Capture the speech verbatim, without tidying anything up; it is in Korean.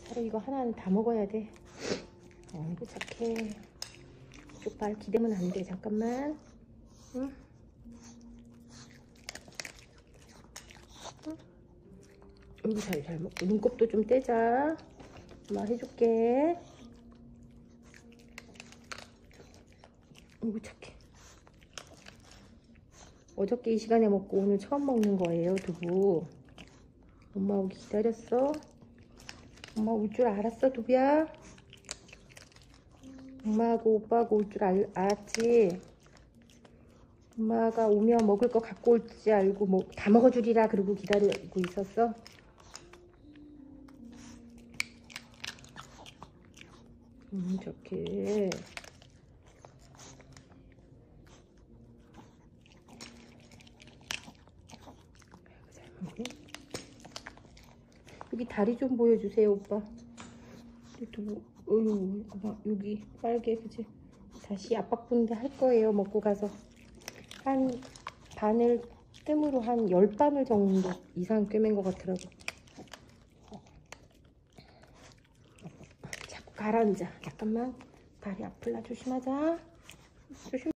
바로 이거 하나는 다 먹어야 돼. 어이구 착해. 쪽발 기대면 안 돼. 잠깐만. 응? 응? 어이구 잘 잘 먹고 눈곱도 좀 떼자. 엄마 해줄게. 어이구 착해. 어저께 이 시간에 먹고 오늘 처음 먹는 거예요, 두부. 엄마 오기 기다렸어? 엄마 올 줄 알았어, 두부야? 엄마하고 오빠하고 올 줄 알았지? 엄마가 오면 먹을 거 갖고 올 줄 알고 뭐 다 먹어주리라 그러고 기다리고 있었어? 음, 좋게. 여기 다리 좀 보여주세요, 오빠. 두부, 어휴, 여기 빨개, 그치? 다시 압박분대 할 거예요, 먹고 가서. 한 바늘, 뜸으로 한 열 바늘 정도 이상 꿰맨 것 같더라고. 자꾸 가라앉아. 잠깐만. 다리 아플라 조심하자. 조심.